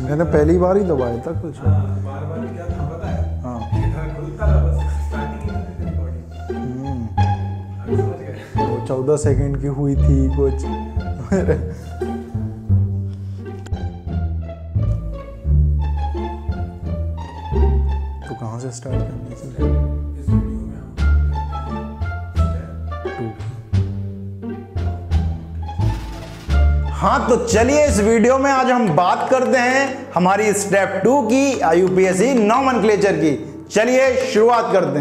मैंने पहली बार ही दबाया था कुछ। बार-बार क्या था पता है? हाँ। ये खुलता था बस स्टार्टिंग में थी रिकॉर्डिंग। अब समझ गए? वो 14 सेकंड की हुई थी कुछ। तो कहाँ से स्टार्ट करनी चाहिए? इस वीडियो में हम हाँ तो चलिए इस वीडियो में आज हम बात करते हैं हमारी स्टेप 2 की IUPAC नॉमेनक्लेचर की। चलिए शुरुआत करते हैं।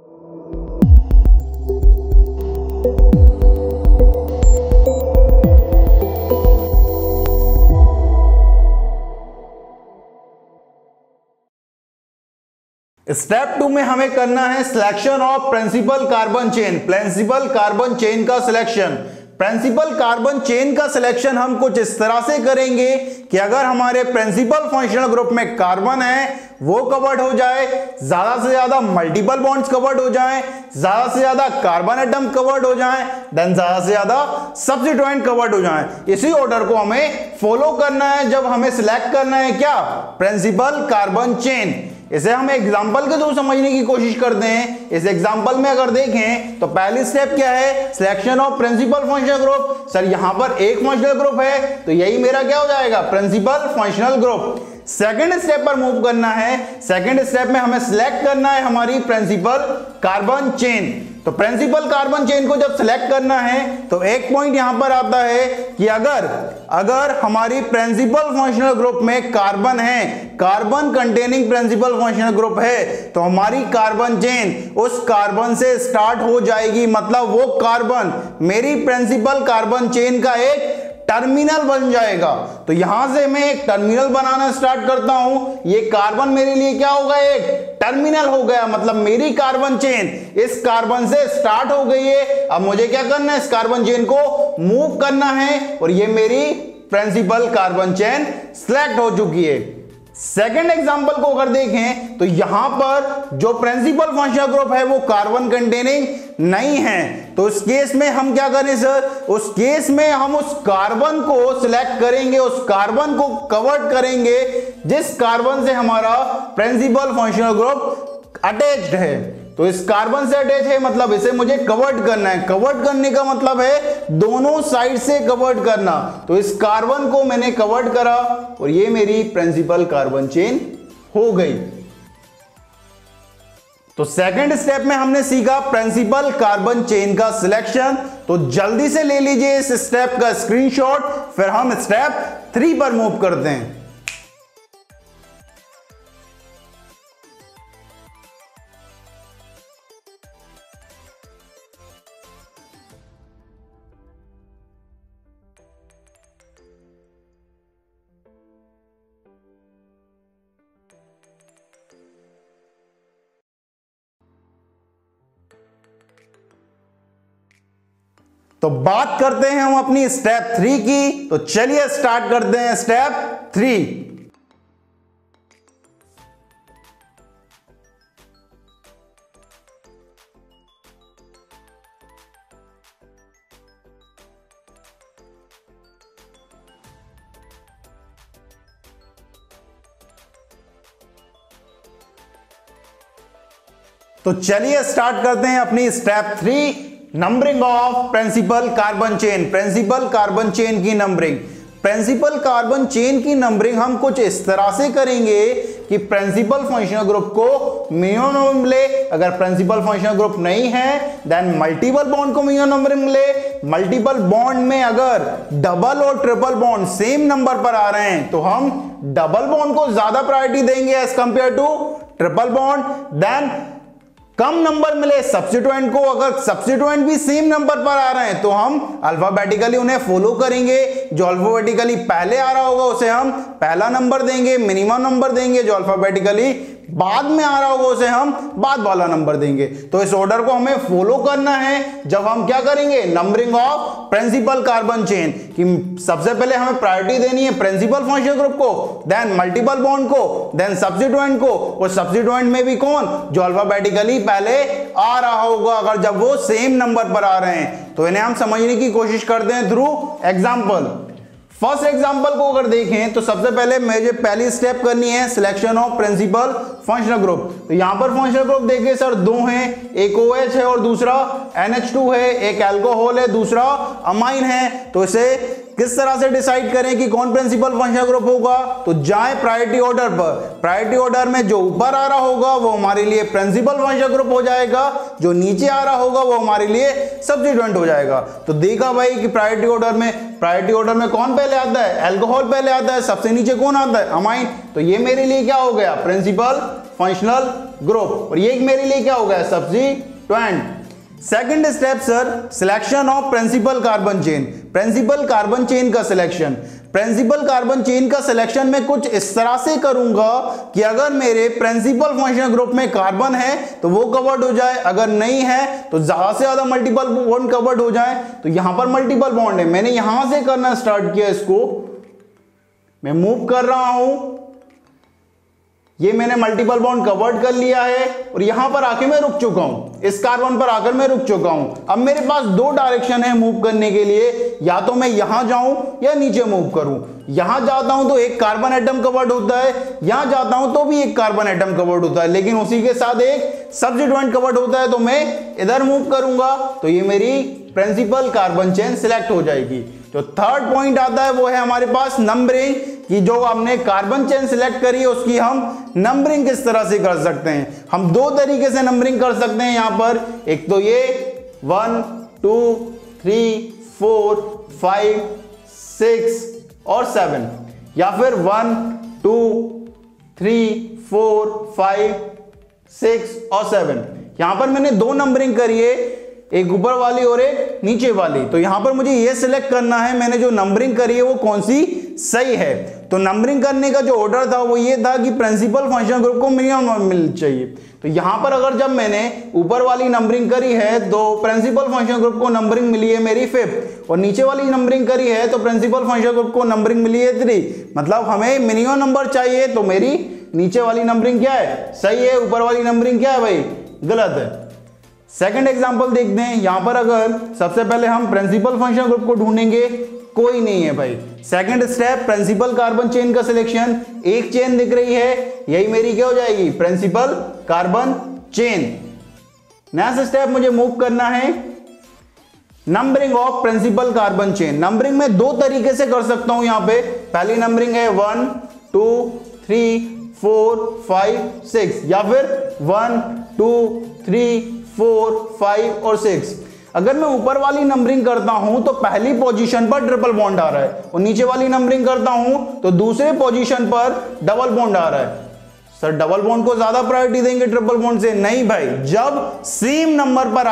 स्टेप 2 में हमें करना है selection of principal carbon chain. Principal carbon chain का सिलेक्शन। प्रिंसिपल कार्बन चेन का सिलेक्शन हम कुछ इस तरह से करेंगे कि अगर हमारे प्रिंसिपल फंक्शनल ग्रुप में कार्बन है वो कवर्ड हो जाए, ज्यादा से ज्यादा मल्टीपल बॉन्ड्स कवर्ड हो जाएं, ज्यादा से ज्यादा कार्बन एटम कवर्ड हो जाएं, देन ज्यादा से ज्यादा सब्स्टिट्यूएंट कवर्ड हो जाएं। इसी ऑर्डर को हमें फॉलो करना है जब हमें सिलेक्ट करना है क्या, प्रिंसिपल कार्बन चेन। इसे हम एग्जांपल के थ्रू समझने की कोशिश करते हैं। इस एग्जांपल में अगर देखें तो पहली स्टेप क्या है, selection of principal functional group. Sir यहां पर एक फंक्शनल ग्रुप है तो यही मेरा क्या हो जाएगा, principal functional group. Second step पर मूव करना है। सेकंड स्टेप में हमें सिलेक्ट करना है हमारी प्रिंसिपल कार्बन चेन। तो प्रिंसिपल कार्बन चेन को जब सिलेक्ट करना है तो एक पॉइंट यहां पर आता है कि अगर हमारी प्रिंसिपल फंक्शनल ग्रुप में कार्बन है, carbon containing principal functional group है, तो हमारी कार्बन चेन उस कार्बन से स्टार्ट हो जाएगी। मतलब वो कार्बन मेरी प्रिंसिपल कार्बन चेन का एक टर्मिनल बन जाएगा। तो यहां से मैं एक टर्मिनल बनाना स्टार्ट करता हूं। ये कार्बन मेरे लिए क्या होगा, एक टर्मिनल हो गया। मतलब मेरी कार्बन चेन इस कार्बन से स्टार्ट हो गई है। अब मुझे क्या करना है, इस कार्बन चेन को मूव करना है और ये मेरी प्रिंसिपल कार्बन चेन सिलेक्ट हो चुकी है। सेकेंड एग्जांपल को अगर देखें तो यहां पर जो प्रिंसिपल फंक्शनल ग्रुप है वो कार्बन कंटेनिंग नहीं है। तो उस केस में हम क्या करें सर, उस केस में हम उस कार्बन को सिलेक्ट करेंगे, उस कार्बन को कवर करेंगे जिस कार्बन से हमारा प्रिंसिपल फंक्शनल ग्रुप अटैच्ड है। तो इस कार्बन से अटैच है मतलब इसे मुझे कवर्ड करना है। कवर्ड करने का मतलब है दोनों साइड से कवर्ड करना। तो इस कार्बन को मैंने कवर्ड करा और ये मेरी प्रिंसिपल कार्बन चेन हो गई। तो सेकंड स्टेप में हमने सीखा प्रिंसिपल कार्बन चेन का सिलेक्शन। तो जल्दी से ले लीजिए इस स्टेप का स्क्रीनशॉट, फिर हम स्टेप 3 पर मूव करते हैं। तो बात करते हैं हम अपनी स्टेप 3 की। तो चलिए स्टार्ट करते हैं स्टेप 3। तो चलिए स्टार्ट करते हैं अपनी step 3, numbering of principal carbon chain. Principal carbon chain की नंबरिंग। प्रिंसिपल कार्बन चेन की नंबरिंग हम कुछ इस तरह से करेंगे कि प्रिंसिपल फंक्शनल ग्रुप को मिनिमम नंबर मिले। अगर प्रिंसिपल फंक्शनल ग्रुप नहीं है देन मल्टीपल बॉन्ड को मिनिमम नंबर मिले। मल्टीपल बॉन्ड में अगर डबल और ट्रिपल बॉन्ड सेम नंबर पर आ रहे हैं तो हम डबल बॉन्ड को ज्यादा प्रायोरिटी देंगे as compare to triple bond. Then कम नंबर मिले सब्स्टिट्यूएंट को, अगर सब्स्टिट्यूएंट भी सेम नंबर पर आ रहे हैं तो हम अल्फाबेटिकली उन्हें फॉलो करेंगे। जो अल्फाबेटिकली पहले आ रहा होगा उसे हम पहला नंबर देंगे, मिनिमम नंबर देंगे। जो अल्फाबेटिकली बाद में आ रहा होगा उसे हम बाद वाला नंबर देंगे। तो इस ऑर्डर को हमें फॉलो करना है जब हम क्या करेंगे, numbering of principal carbon chain. कि सबसे पहले हमें प्रायोरिटी देनी है प्रिंसिपल फंक्शनल ग्रुप को, देन मल्टीपल बॉन्ड को, देन सब्स्टिट्यूएंट को। और सब्स्टिट्यूएंट में भी कौन, जो अल्फाबेटिकली पहले आ रहा होगा अगर जब वो सेम नंबर पर आ रहे हैं। तो इन्हें हम समझने की कोशिश करते हैं थ्रू एग्जांपल। फर्स्ट एग्जांपल को अगर देखें तो सबसे पहले मुझे पहली स्टेप करनी है selection of principal functional group. तो यहां पर फंक्शनल ग्रुप देखिए सर दो हैं, एक OH है और दूसरा NH2 है, एक अल्कोहल है दूसरा अमाइन है। तो इसे किस तरह से डिसाइड करें कि कौन प्रिंसिपल फंक्शनल ग्रुप होगा? तो जाएं प्रायोरिटी ऑर्डर पर, प्रायोरिटी ऑर्डर में जो ऊपर आ रहा होगा वो हमारे लिए प्रिंसिपल फंक्शनल ग्रुप हो जाएगा, जो नीचे आ रहा होगा वो हमारे लिए सब्स्टिट्यूएंट हो जाएगा। तो देखा भाई कि प्रायोरिटी ऑर्डर में कौन पहले आता है? अल्कोहल पहले आता है, सबसे नीचे कौन आता है? अमाइन। तो ये मेरे लिए क्या हो गया? प्रिंसिपल फंक्शनल ग्रुप, और ये मेरे लिए क्या हो गया? Substituent. Second step sir selection of principal carbon chain, principal carbon chain का सिलेक्शन। प्रिंसिपल कार्बन चेन का सिलेक्शन में कुछ इस तरह से करूंगा कि अगर मेरे प्रिंसिपल फंक्शनल ग्रुप में कार्बन है तो वो कवर्ड हो जाए, अगर नहीं है तो ज्यादा से ज्यादा मल्टीपल बॉन्ड कवर्ड हो जाए। तो यहां पर मल्टीपल बॉन्ड है, मैंने यहां से करना स्टार्ट किया, इसको मैं मूव कर रहा हूं, ये मैंने मल्टीपल बॉन्ड कवर्ड कर लिया है और यहां पर आके मैं रुक चुका हूं, इस कार्बन पर आकर मैं रुक चुका हूं। अब मेरे पास दो डायरेक्शन है मूव करने के लिए, या तो मैं यहां जाऊं या नीचे मूव करूं। यहां जाता हूं तो एक कार्बन एटम कवर्ड होता है, यहां जाता हूं तो भी एक कार्बन एटम कवर्ड होता है, लेकिन उसी के साथ एक सब्स्टिट्यूएंट कवर्ड होता है। तो मैं इधर मूव करूंगा तो ये मेरी प्रिंसिपल कार्बन चेन सिलेक्ट हो जाएगी। जो थर्ड पॉइंट आता है वो है हमारे पास नंबरिंग, कि जो हमने कार्बन चेन सिलेक्ट करी है उसकी हम नंबरिंग किस तरह से कर सकते हैं। हम दो तरीके से नंबरिंग कर सकते हैं यहां पर, एक तो ये 1 2 3 4 5 6 और 7, या फिर 1 2 3 4 5 6 और 7। यहां पर मैंने दो नंबरिंग करी है, एक ऊपर वाली और एक नीचे वाली। तो यहां पर मुझे यह सिलेक्ट करना है मैंने जो नंबरिंग करी है वो कौन सी सही है। तो नंबरिंग करने का जो ऑर्डर था वो ये था कि प्रिंसिपल फंक्शनल ग्रुप को मिनिमम मिल चाहिए। तो यहां पर अगर जब मैंने ऊपर वाली नंबरिंग करी है तो प्रिंसिपल फंक्शनल ग्रुप को नंबरिंग मिली है मेरी 5, और नीचे वाली नंबरिंग करी है तो प्रिंसिपल फंक्शनल ग्रुप को नंबरिंग मिली है 3। मतलब हमें मिनिमम नंबर चाहिए, तो मेरी नीचे वाली नंबरिंग क्या है? सही है। ऊपर वाली नंबरिंग क्या है भाई? गलत है। सेकंड एग्जांपल देखते हैं। यहां पर अगर सबसे पहले हम प्रिंसिपल फंक्शनल ग्रुप को ढूंढेंगे, कोई नहीं है भाई। Second step principal carbon chain का सिलेक्शन, एक चेन दिख रही है, यही मेरी क्या हो जाएगी? Principal carbon chain. Next step मुझे मूव करना है numbering of principal carbon chain. Numbering में दो तरीके से कर सकता हूं यहां पे। पहली नंबरिंग है 1 2 3 4 5 6, या फिर 1 2 3 4 5 और 6। अगर मैं ऊपर वाली नंबरिंग करता हूं तो पहली पोजीशन पर ट्रिपल बॉन्ड आ रहा है, और नीचे वाली नंबरिंग करता हूं तो दूसरे पोजीशन पर डबल बॉन्ड आ रहा है। सर डबल बॉन्ड को ज्यादा प्रायोरिटी देंगे ट्रिपल बॉन्ड से? नहीं भाई, जब सेम नंबर पर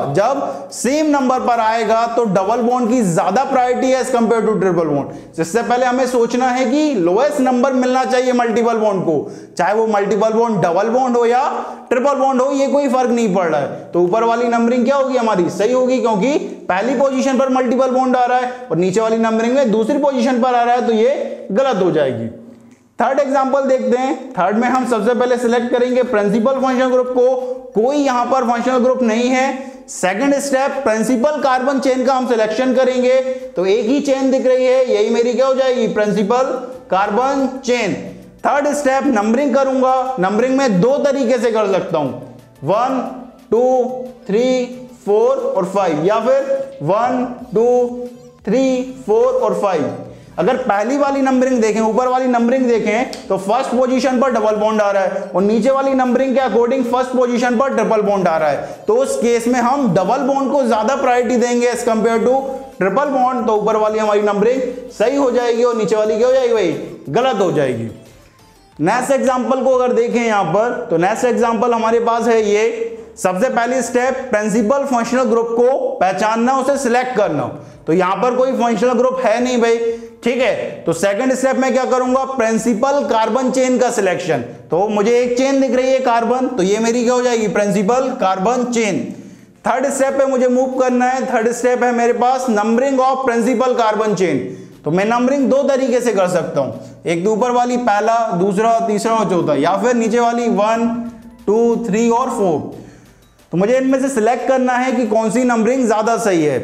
आएगा तो डबल बॉन्ड की ज्यादा प्रायोरिटी है as compare to triple bond. जिससे पहले हमें सोचना है कि लोएस्ट नंबर मिलना चाहिए मल्टीपल बॉन्ड को, चाहे वो मल्टीपल बॉन्ड डबल बॉन्ड हो या ट्रिपल बॉन्ड हो, ये कोई फर्क नहीं पड़ रहा है। तो ऊपर वाली नंबरिंग क्या होगी हमारी? सही होगी, क्योंकि पहली पोजीशन पर मल्टीपल बॉन्ड आ रहा है और नीचे वाली नंबरिंग में दूसरी पोजीशन पर आ रहा है, तो ये गलत हो जाएगी। थर्ड एग्जांपल देखते हैं। थर्ड में हम सबसे पहले सिलेक्ट करेंगे प्रिंसिपल फंक्शनल ग्रुप को, कोई यहां पर फंक्शनल ग्रुप नहीं है। Second step principal carbon chain का हम सिलेक्शन करेंगे, तो एक ही चेन दिख रही है, यही मेरी क्या हो जाएगी? Principal carbon chain. Third step numbering करूंगा। नंबरिंग में दो तरीके से कर सकता हूं, 1 2 3 4 और 5, या फिर 1 2 3 4 और 5। अगर पहली वाली नंबरिंग देखें, ऊपर वाली नंबरिंग देखें, तो फर्स्ट पोजीशन पर डबल बॉन्ड आ रहा है और नीचे वाली नंबरिंग के अकॉर्डिंग फर्स्ट पोजीशन पर ट्रिपल बॉन्ड आ रहा है। तो उस केस में हम डबल बॉन्ड को ज्यादा प्रायोरिटी देंगे as compare to triple bond. तो ऊपर वाली हमारी नंबरिंग सही हो जाएगी और नीचे वाली क्या हो जाएगी भाई? गलत हो जाएगी। नेक्स्ट एग्जांपल को अगर देखें यहां पर, तो नेक्स्ट एग्जांपल हमारे पास है ये। सबसे पहली स्टेप प्रिंसिपल फंक्शनल ग्रुप को पहचानना, उसे सिलेक्ट करना। तो यहां पर कोई फंक्शनल ग्रुप है नहीं भाई, ठीक है। तो सेकंड स्टेप में क्या करूंगा? प्रिंसिपल कार्बन चेन का सिलेक्शन। तो मुझे एक चेन दिख रही है कार्बन, तो ये मेरी क्या हो जाएगी? Principal carbon chain. Third step पे मुझे मूव करना है। थर्ड स्टेप है मेरे पास numbering of principal carbon chain. तो मैं नंबरिंग दो तरीके से कर सकता हूं, एक तो ऊपर वाली पहला, दूसरा, तीसरा और चौथा, या फिर नीचे वाली 1 2 3 और 4। तो मुझे इनमें से सिलेक्ट करना है कि कौन सी नंबरिंग ज्यादा सही है।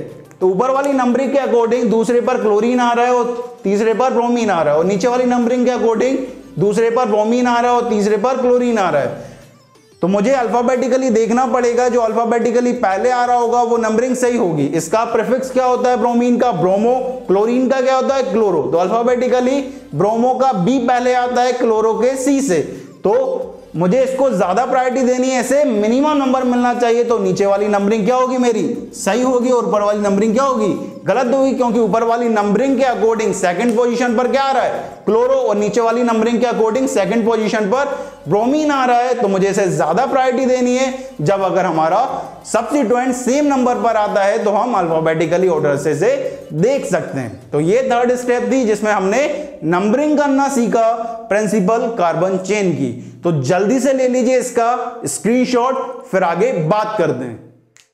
तो ऊपर वाली नंबरिंग के अकॉर्डिंग दूसरे पर क्लोरीन आ रहा है और तीसरे पर ब्रोमीन आ रहा है, और नीचे वाली नंबरिंग के अकॉर्डिंग दूसरे पर ब्रोमीन आ रहा है और तीसरे पर क्लोरीन आ रहा है। तो मुझे अल्फाबेटिकली देखना पड़ेगा, जो अल्फाबेटिकली पहले आ रहा होगा वो नंबरिंग सही होगी। इसका प्रीफिक्स क्या होता है ब्रोमीन का? ब्रोमो। क्लोरीन का क्या होता है? क्लोरो। तो अल्फाबेटिकली ब्रोमो का बी पहले आता है क्लोरो के सी से, तो मुझे इसको ज्यादा प्रायोरिटी देनी है, ऐसे मिनिमम नंबर मिलना चाहिए। तो नीचे वाली नंबरिंग क्या होगी मेरी? सही होगी, और ऊपर वाली नंबरिंग क्या होगी? गलत होगी, क्योंकि ऊपर वाली नंबरिंग के अकॉर्डिंग सेकंड पोजीशन पर क्या आ रहा है? क्लोरो, और नीचे वाली नंबरिंग के अकॉर्डिंग सेकंड पोजीशन पर ब्रोमीन आ रहा है। तो मुझे इसे ज्यादा प्रायोरिटी देनी है। जब अगर हमारा सब्स्टिट्यूएंट सेम नंबर पर आता है तो हम अल्फाबेटिकली ऑर्डर से देख सकते हैं। तो ये थर्ड स्टेप थी जिसमें हमने नंबरिंग करना सीखा प्रिंसिपल कार्बन चेन की। तो जल्दी से ले लीजिए इसका स्क्रीनशॉट, फिर आगे बात करते हैं।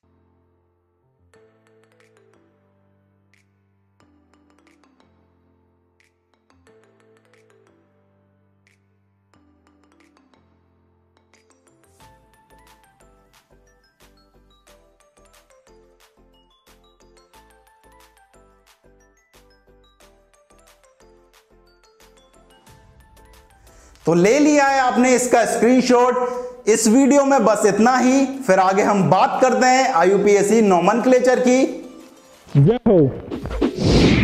तो ले लिया है आपने इसका स्क्रीनशॉट। इस वीडियो में बस इतना ही, फिर आगे हम बात करते हैं IUPAC नोमेनक्लेचर की। जय हो।